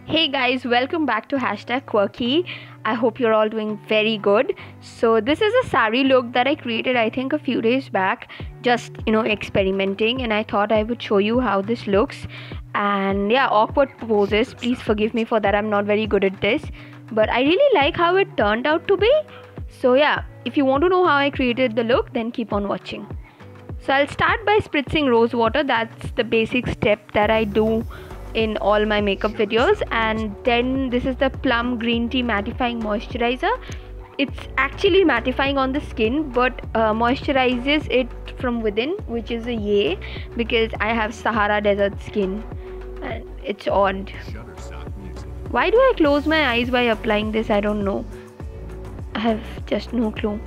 Hey guys, welcome back to hashtag quirky. I hope you're all doing very good. So this is a sari look that I created I think a few days back, just experimenting, and I thought I would show you how this looks. And yeah, awkward poses, please forgive me for that. I'm not very good at this, but I really like how it turned out to be. So yeah, if you want to know how I created the look, then keep on watching. So I'll start by spritzing rose water. That's the basic step that I do in all my makeup videos. And then this is the plum green tea mattifying moisturizer. It's actually mattifying on the skin, but moisturizes it from within, which is a yay, because I have Sahara Desert skin and it's odd. Why do I close my eyes while applying this? I don't know. I have just no clue.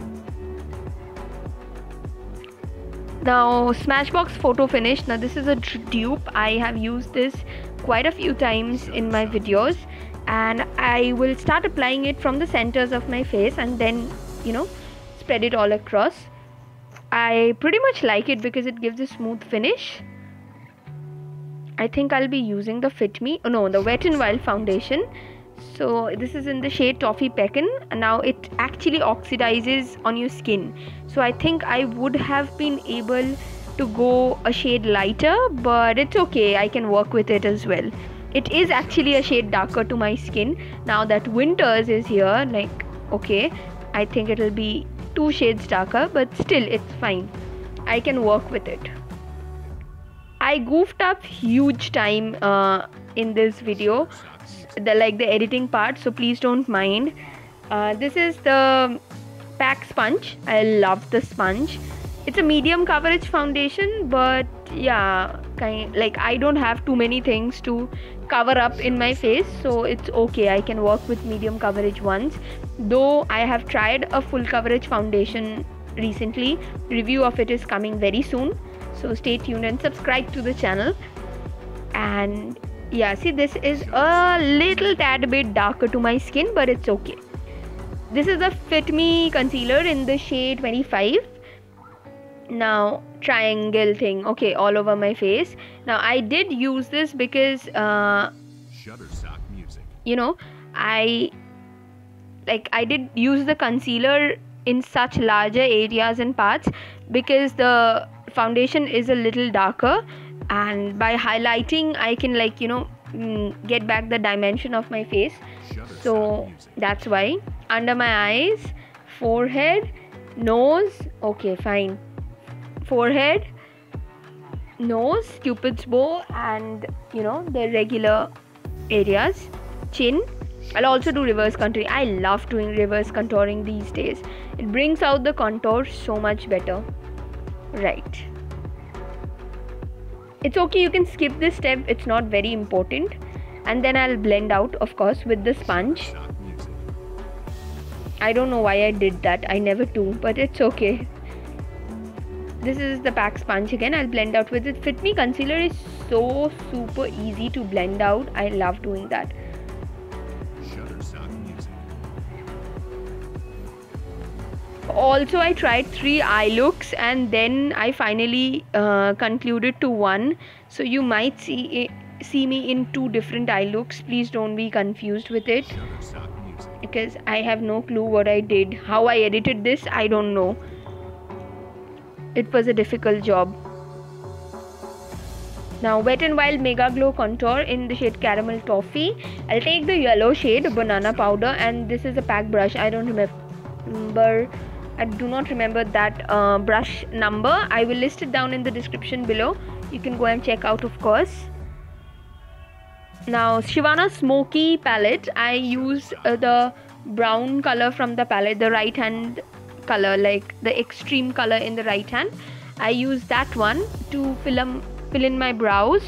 Now, Smashbox Photo Finish. Now this is a dupe. I have used this quite a few times in my videos, and I will start applying it from the centers of my face and then spread it all across. I pretty much like it because it gives a smooth finish. I think I'll be using the the Wet n Wild foundation. So this is in the shade Toffee Pecan. Now it actually oxidizes on your skin, so I think I would have been able to go a shade lighter, but it's okay, I can work with it as well. It is actually a shade darker to my skin now that winters is here. Okay, I think it'll be 2 shades darker, but still it's fine, I can work with it. I goofed up huge time in this video, the editing part, so please don't mind. This is the PAC sponge. I love the sponge. It's a medium coverage foundation, but yeah, I don't have too many things to cover up in my face, so it's okay, I can work with medium coverage ones. Though I have tried a full coverage foundation recently. Review of it is coming very soon, so stay tuned and subscribe to the channel. And yeah, see, this is a little tad bit darker to my skin, but it's okay. This is the Fit Me concealer in the shade 25. Now, triangle thing, okay, all over my face. Now I did use this because Shutterstock music. I did use the concealer in such larger areas and parts because the foundation is a little darker, and by highlighting I can get back the dimension of my face. So that's why. Under my eyes, forehead, nose, okay, fine. Forehead, nose, Cupid's bow, and the regular areas. Chin. I'll also do reverse contouring. I love doing reverse contouring these days. It brings out the contour so much better. Right. It's okay, you can skip this step, it's not very important. And then I'll blend out, of course, with the sponge. I don't know why I did that, I never do, but it's okay. This is the PAC sponge again. I'll blend out with it. Fit Me concealer is so super easy to blend out. I love doing that. Also, I tried 3 eye looks and then I finally concluded to one. So you might see me in 2 different eye looks. Please don't be confused with it, because I have no clue what I did. How I edited this, I don't know. It was a difficult job. Now, Wet n Wild Mega Glow Contour in the shade Caramel Toffee. I'll take the yellow shade Banana Powder, and this is a PAC brush. I do not remember that brush number. I will list it down in the description below. You can go and check out, of course. Now, Shivana Smoky palette. I use the brown color from the palette, the right hand color, the extreme color in the right hand. I use that one to fill in my brows.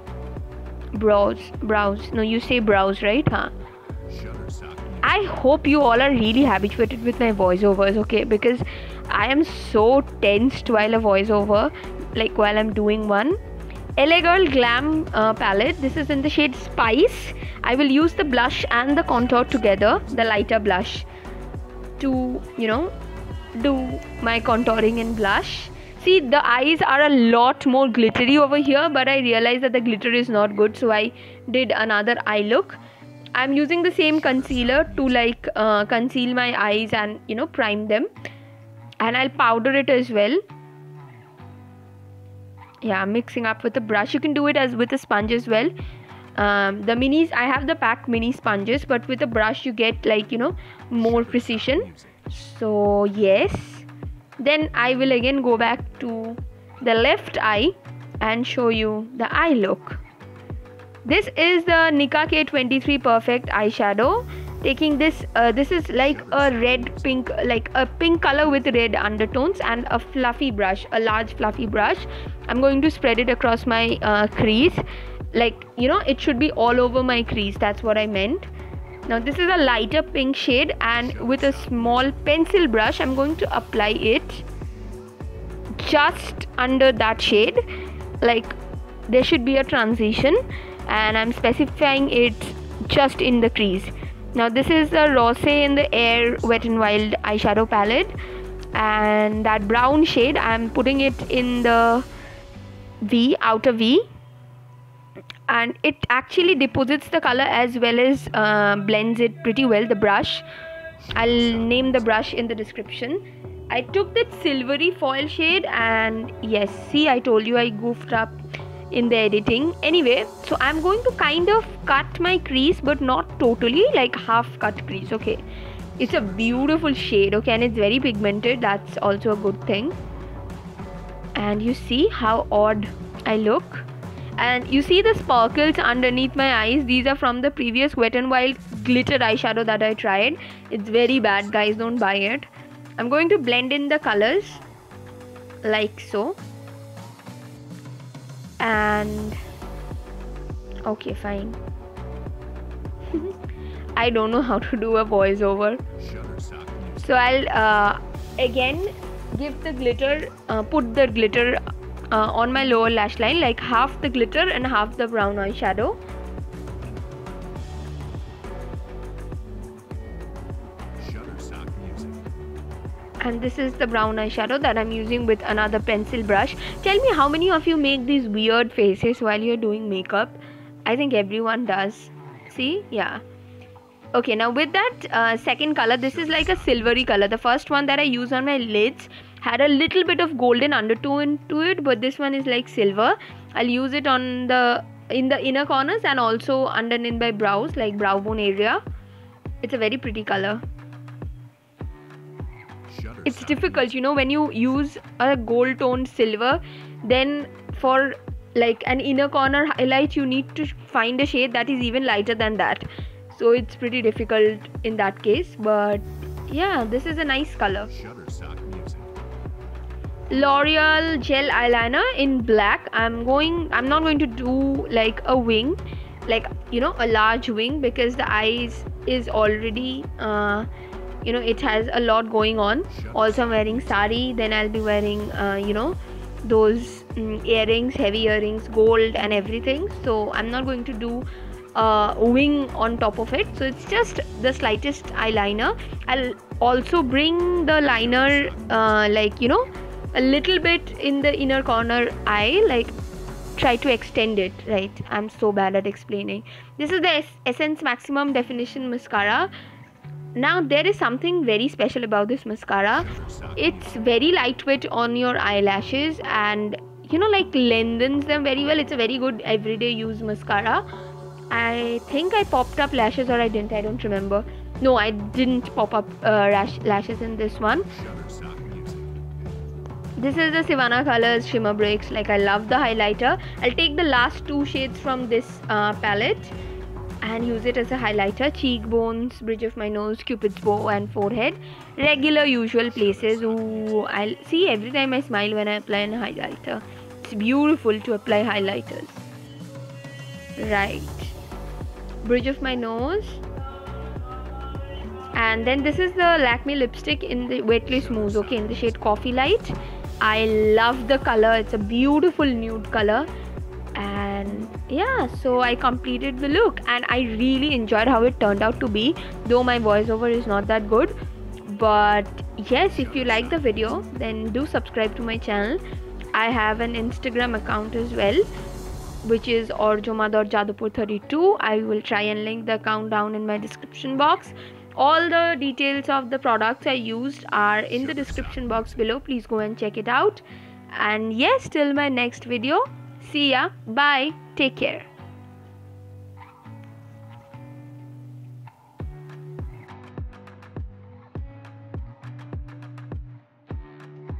No, you say brows, right? Huh? I hope you all are really habituated with my voiceovers, okay? Because I am so tensed while a voiceover, while I'm doing one. LA Girl Glam palette. This is in the shade Spice. I will use the blush and the contour together, the lighter blush, to do my contouring in blush. See, the eyes are a lot more glittery over here, but I realized that the glitter is not good, so I did another eye look. I'm using the same concealer to like conceal my eyes and prime them, and I'll powder it as well. Yeah, mixing up with a brush. You can do it as with a sponge as well. The minis, I have the pack mini sponges, but with a brush you get like more precision. So yes, then I will again go back to the left eye and show you the eye look. This is the Nicka K23 Perfect eyeshadow. Taking this, this is like a red pink, like a pink color with red undertones, and a fluffy brush, a large fluffy brush. I'm going to spread it across my crease, like it should be all over my crease. That's what I meant. Now this is a lighter pink shade, and with a small pencil brush I'm going to apply it just under that shade. Like there should be a transition, and I'm specifying it just in the crease. Now this is the Rose in the Air Wet n Wild eyeshadow palette, and that brown shade I'm putting it in the V, outer V, and it actually deposits the color as well as blends it pretty well. The brush, I'll name the brush in the description. I took that silvery foil shade, and yes, see, I told you I goofed up in the editing. Anyway, so I'm going to kind of cut my crease, but not totally, like half cut crease. Okay, it's a beautiful shade, okay, and it's very pigmented. That's also a good thing. And you see how odd I look, and you see the sparkles underneath my eyes. These are from the previous Wet n Wild glitter eyeshadow that I tried. It's very bad, guys, don't buy it. I'm going to blend in the colors like so. And okay, fine. I don't know how to do a voiceover, so I'll again give the glitter, put the glitter on my lower lash line, like half the glitter and half the brown eyeshadow. And this is the brown eyeshadow that I'm using with another pencil brush. Tell me, how many of you make these weird faces while you're doing makeup? I think everyone does. See? Yeah. Okay, now with that second color, this is like a silvery color. The first one that I use on my lids had a little bit of golden undertone to it, but this one is like silver. I'll use it on in the inner corners and also underneath my brows, like brow bone area. It's a very pretty color. It's difficult, when you use a gold toned silver, then for like an inner corner highlight you need to find a shade that is even lighter than that. So it's pretty difficult in that case, but yeah, this is a nice color. L'Oreal gel eyeliner in black. I'm not going to do like a wing, like a large wing, because the eyes is already it has a lot going on. Also I'm wearing sari, then I'll be wearing those earrings, heavy earrings, gold and everything. So I'm not going to do a wing on top of it, so it's just the slightest eyeliner. I'll also bring the liner a little bit in the inner corner eye, like try to extend it, right? I'm so bad at explaining. This is the Essence Maximum Definition Mascara. Now there is something very special about this mascara. It's very lightweight on your eyelashes, and like lengthens them very well. It's a very good everyday use mascara. I think I popped up lashes, or I didn't, I don't remember. No, I didn't pop up lashes in this one. This is the Sivana Colors Shimmer Breaks. Like, I love the highlighter. I'll take the last two shades from this palette and use it as a highlighter. Cheekbones, bridge of my nose, Cupid's bow and forehead. Regular usual places. Ooh, I'll see every time I smile when I apply a highlighter. It's beautiful to apply highlighters. Right. Bridge of my nose. And then this is the Lakme lipstick in the Wetly Smooth, okay, in the shade Coffee Light. I love the color. It's a beautiful nude color. And yeah, so I completed the look and I really enjoyed how it turned out to be, though my voiceover is not that good. But yes, if you like the video, then do subscribe to my channel. I have an Instagram account as well. which is orjomad.jadupur32. I will try and link the account down in my description box. All the details of the products I used are in the description box below. Please go and check it out. And yes, till my next video. See ya. Bye. Take care.